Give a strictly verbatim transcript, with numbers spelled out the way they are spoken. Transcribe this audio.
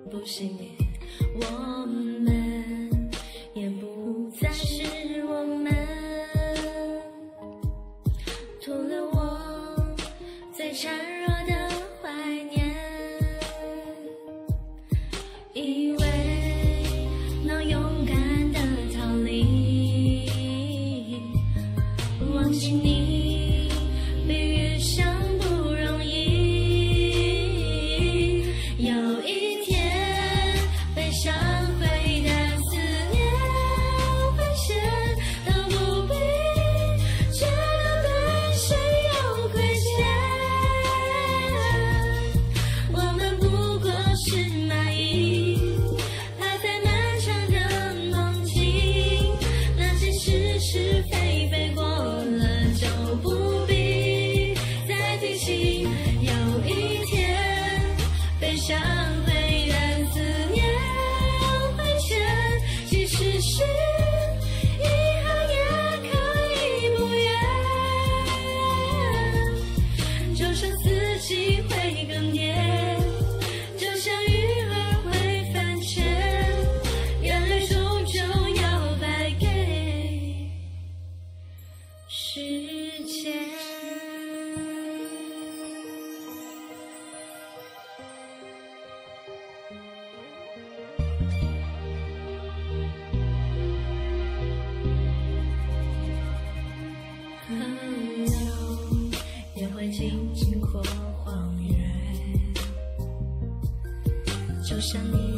不幸，我们也不再是我们，徒留我最孱弱的怀念，以为能勇敢的逃离，忘记你比遇上不容易，有一天被伤回的思念会显得不必这样对谁有亏欠，我们不过是蚂蚁爬在漫长的梦境，那些是是非非过了就不必再提起，有一天被伤回的思念会显，即使是遗憾也可以不远，就像四季会更迭，就像鱼儿会翻圈，眼泪终究要败给时间。河流也会经过荒原，就像你